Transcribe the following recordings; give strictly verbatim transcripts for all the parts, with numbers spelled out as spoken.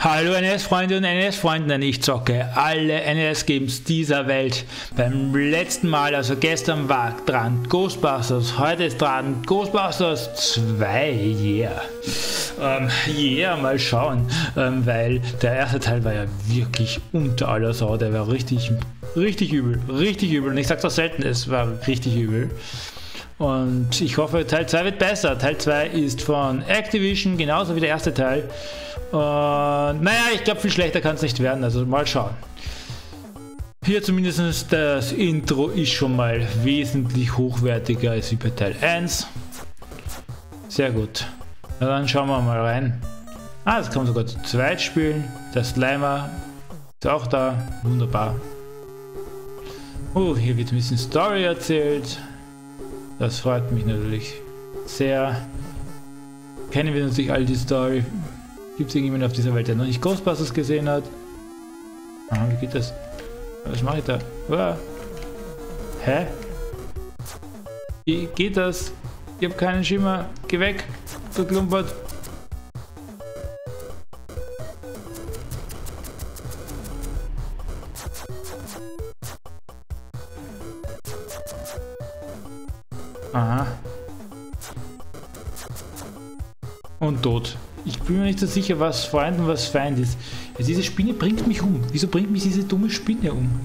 Hallo N E S-Freunde und N E S-Freundinnen, ich zocke alle N E S-Games dieser Welt. Beim letzten Mal, also gestern, war dran Ghostbusters, heute ist dran Ghostbusters zwei, yeah. Ähm, yeah, mal schauen, ähm, weil der erste Teil war ja wirklich unter aller Sau, der war richtig, richtig übel, richtig übel. Und ich sag das selten, es war richtig übel. Und ich hoffe, Teil zwei wird besser. Teil zwei ist von Activision, genauso wie der erste Teil. Und naja, ich glaube, viel schlechter kann es nicht werden, also mal schauen. Hier zumindest das Intro ist schon mal wesentlich hochwertiger als wie bei Teil eins. Sehr gut. Na dann schauen wir mal rein. Ah, das kann man sogar zu zweit spielen. Der Slimer ist auch da. Wunderbar. Oh, hier wird ein bisschen Story erzählt. Das freut mich natürlich sehr. Kennen wir natürlich all die Story. Gibt es irgendjemanden auf dieser Welt, der noch nicht Ghostbusters gesehen hat? Aha, wie geht das? Was mache ich da? Ah. Hä? Wie geht das? Ich habe keinen Schimmer. Geh weg, verklumpert. Aha. Und tot. Ich bin mir nicht so sicher, was Freund und was Feind ist. Ja, diese Spinne bringt mich um. Wieso bringt mich diese dumme Spinne um?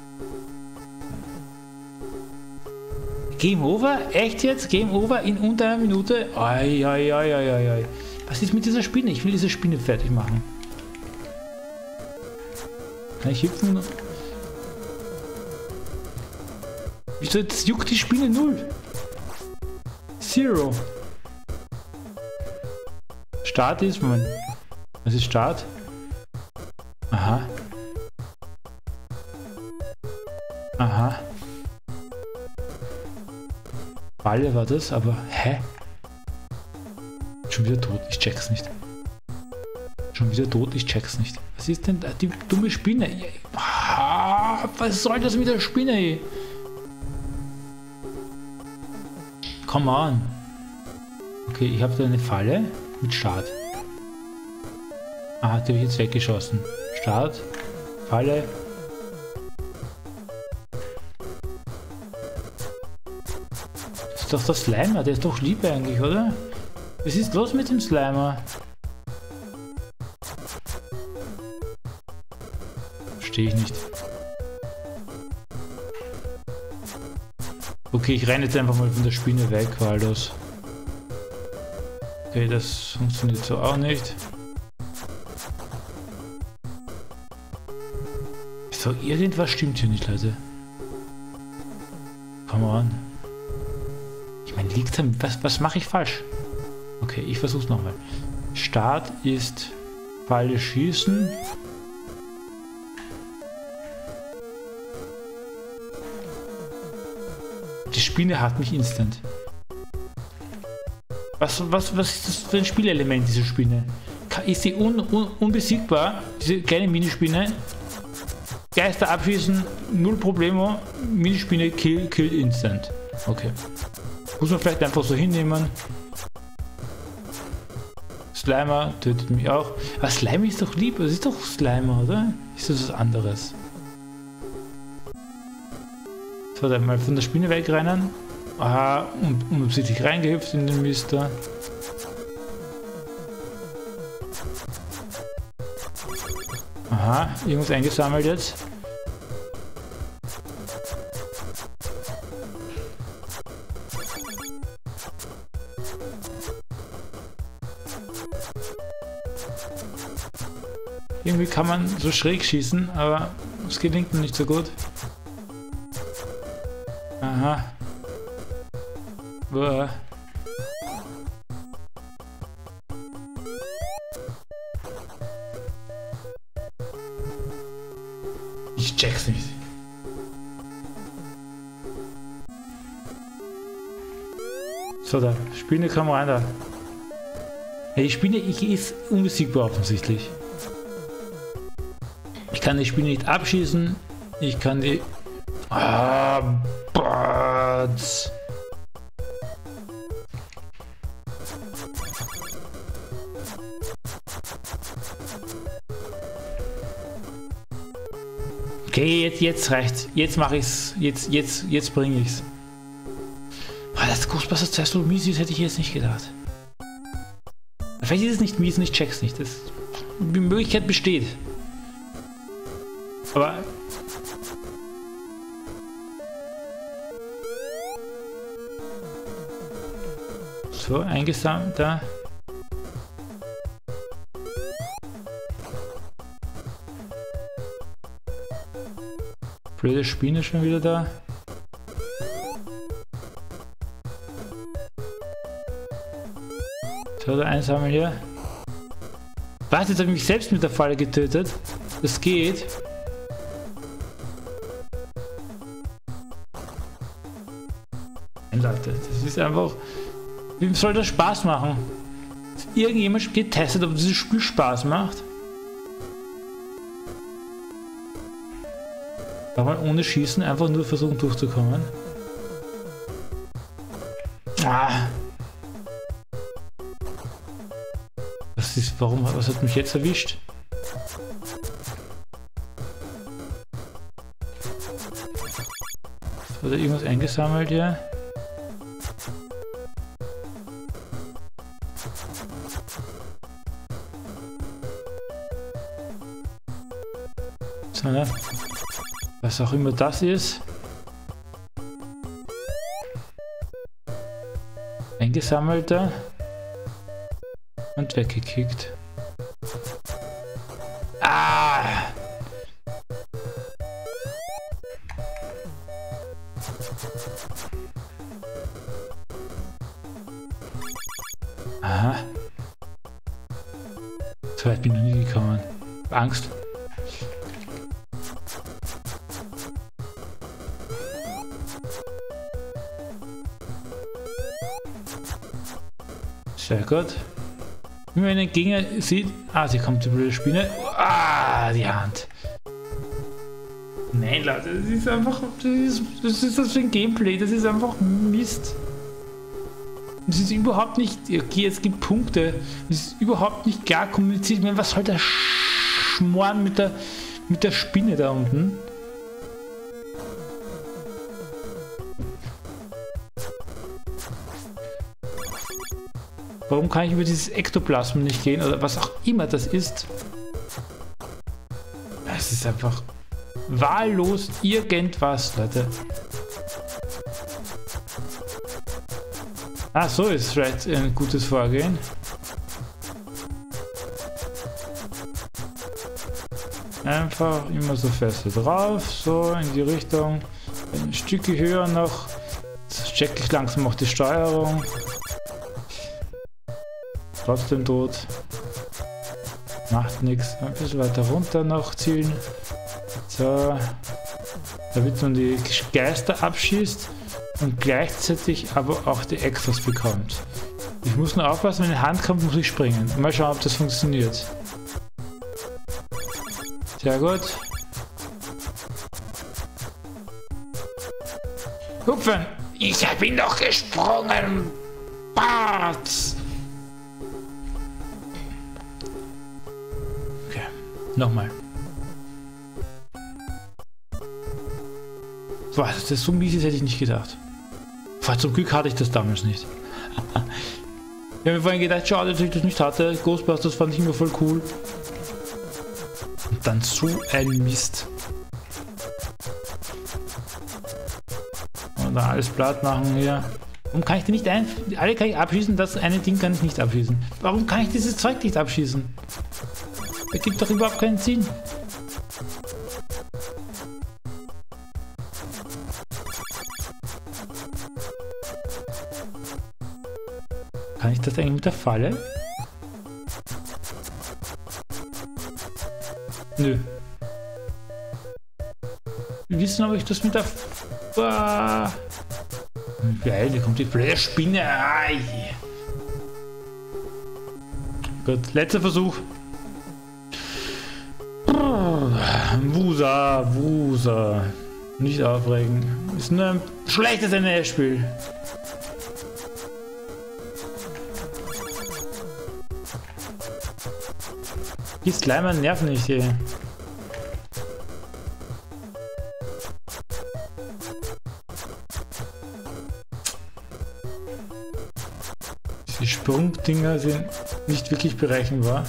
Game over? Echt jetzt? Game over in unter einer Minute? Ai, ai, ai, ai, ai, ai. Was ist mit dieser Spinne? Ich will diese Spinne fertig machen. Kann ich hüpfen? Wieso jetzt juckt die Spinne null? Zero. Start ist, Moment. Was ist Start? Aha. Aha. Balle war das, aber hä? Schon wieder tot, ich check's nicht. Schon wieder tot, ich check's nicht. Was ist denn da? Die dumme Spinne? Ah, was soll das mit der Spinne hier? Come on. Okay, ich habe da eine Falle. Mit Start. Ah, die habe ich jetzt weggeschossen. Start. Falle. Das ist doch der Slimer, der ist doch lieb eigentlich, oder? Was ist los mit dem Slimer? Verstehe ich nicht. Okay, ich renne jetzt einfach mal von der Spinne weg, wahllos. Okay, das funktioniert so auch nicht. So, irgendwas stimmt hier nicht, Leute. Come on. Ich meine, liegt da, was, was mache ich falsch? Okay, ich versuch's nochmal. Start ist Falle schießen. Die Spinne hat mich instant. Was, was, was ist das für ein Spielelement, diese Spinne? Ist sie un, un, unbesiegbar, diese kleine Minispinne? Geister abschießen, null Problemo. Minispinne, kill, kill instant. Okay. Muss man vielleicht einfach so hinnehmen. Slimer tötet mich auch. Aber Slimer ist doch lieb, das ist doch Slimer, oder? Ist das was anderes? So, dann mal von der Spinne wegrennen. Aha, und unabsichtlich reingehüpft in den Mister. Aha, irgendwas eingesammelt jetzt. Irgendwie kann man so schräg schießen, aber es gelingt mir nicht so gut. Aha. Boah. Ich check's nicht. So, da. Spinne, komm rein da. Hey, die Spinne, ich ist unbesiegbar offensichtlich. Ich kann die Spinne nicht abschießen. Ich kann die... Ah, Bats. Okay, jetzt, jetzt reicht's. Jetzt mache ich's. Jetzt, jetzt, jetzt bringe ich's. Oh, das Ghostbusters zwei so mies ist, hätte ich jetzt nicht gedacht. Vielleicht ist es nicht mies und ich check's nicht. Das, die Möglichkeit besteht. Aber... So, eingesammelt da. Blöde Spinne schon wieder da. So, da einsammeln hier. Was? Jetzt habe ich mich selbst mit der Falle getötet. Das geht. Leute, das ist einfach... Wem soll das Spaß machen? Hat irgendjemand getestet, ob dieses Spiel Spaß macht? Kann man ohne Schießen einfach nur versuchen durchzukommen? Ah. Was ist, warum, was hat mich jetzt erwischt? Hat er irgendwas eingesammelt hier? So, ne? Was auch immer das ist. Eingesammelter. Und weggekickt. Ah! Aha. So weit bin ich noch nie gekommen. Angst. Sehr gut. Wie man den Gegner sieht. Ah, sie kommt die blöde Spinne. Ah, die Hand. Nein, Leute, das ist einfach. Das ist, das ist das für ein Gameplay. Das ist einfach Mist. Das ist überhaupt nicht. Okay, es gibt Punkte. Das ist überhaupt nicht klar kommuniziert. Ich meine, was soll der Schmoren mit der, mit der Spinne da unten? Warum kann ich über dieses Ektoplasma nicht gehen oder was auch immer das ist? Es ist einfach wahllos irgendwas, Leute. Ah, so ist vielleicht ein gutes Vorgehen. Einfach immer so fest drauf, so in die Richtung. Ein Stückchen höher noch. Jetzt check ich langsam auch die Steuerung. Trotzdem tot. Macht nichts. Ein bisschen weiter runter noch zielen. So. Damit man die Geister abschießt und gleichzeitig aber auch die Extras bekommt. Ich muss nur aufpassen, wenn eine Hand kommt, muss ich springen. Mal schauen, ob das funktioniert. Sehr gut. Hupfen! Ich bin doch gesprungen! Bart! Nochmal. Boah, dass das so mies ist, hätte ich nicht gedacht. Boah, zum Glück hatte ich das damals nicht. Ich habe mir vorhin gedacht, schade, dass ich das nicht hatte. Ghostbusters fand ich immer voll cool. Und dann so ein Mist. Und dann alles platt machen hier. Warum kann ich die nicht ein... Alle kann ich abschießen, das eine Ding kann ich nicht abschießen. Warum kann ich dieses Zeug nicht abschießen? Das gibt doch überhaupt keinen Sinn. Kann ich das eigentlich mit der Falle? Nö. Wir wissen, ob ich das mit der... Ah. Geil, hier kommt die blöde Spinne. Ai. Gut, letzter Versuch. Wusa, Wusa. Nicht aufregen. Ist nur ein schlechtes N E S-Spiel. Die Slimer nerven nicht hier. Die Sprungdinger sind nicht wirklich berechenbar.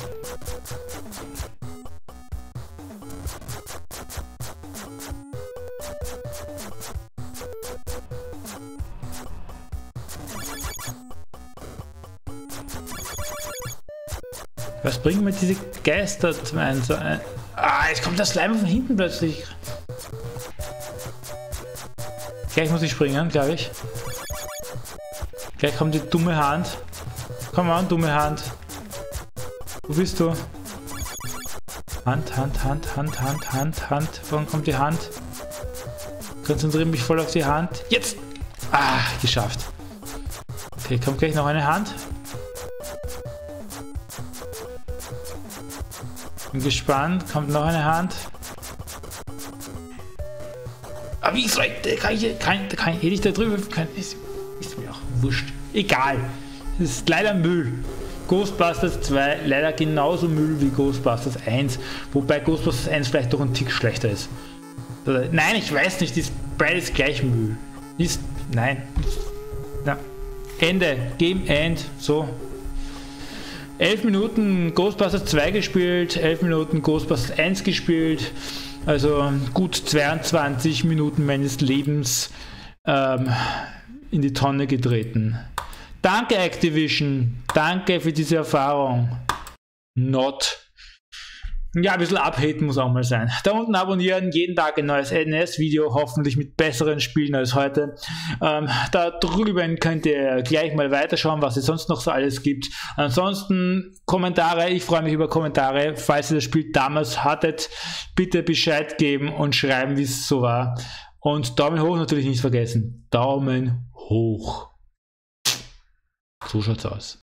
Was bringen mir diese Geister zum Einsatz? Ah, jetzt kommt das Slime von hinten plötzlich. Gleich muss ich springen, glaube ich. Gleich kommt die dumme Hand. Komm an, dumme Hand. Wo bist du? Hand, Hand, Hand, Hand, Hand, Hand, Hand. Wann kommt die Hand? Konzentriere mich voll auf die Hand. Jetzt! Ah, geschafft. Okay, kommt gleich noch eine Hand. Bin gespannt, kommt noch eine Hand. Aber wie soll ich, kann ich, kann, kann ich, hätte ich da drüber, kann, ist, ist mir auch wurscht. Egal, es ist leider Müll. Ghostbusters zwei leider genauso Müll wie Ghostbusters eins, wobei Ghostbusters eins vielleicht doch ein Tick schlechter ist. Nein, ich weiß nicht, ist beides gleich Müll. Ist, nein. Na, Ende, Game End, so. elf Minuten Ghostbusters zwei gespielt, elf Minuten Ghostbusters eins gespielt, also gut zweiundzwanzig Minuten meines Lebens ähm, in die Tonne getreten. Danke Activision, danke für diese Erfahrung. Not. Ja, ein bisschen abhaten muss auch mal sein. Da unten abonnieren, jeden Tag ein neues N E S-Video, hoffentlich mit besseren Spielen als heute. Ähm, da drüben könnt ihr gleich mal weiterschauen, was es sonst noch so alles gibt. Ansonsten Kommentare, ich freue mich über Kommentare. Falls ihr das Spiel damals hattet, bitte Bescheid geben und schreiben, wie es so war. Und Daumen hoch natürlich nicht vergessen. Daumen hoch. So schaut's aus.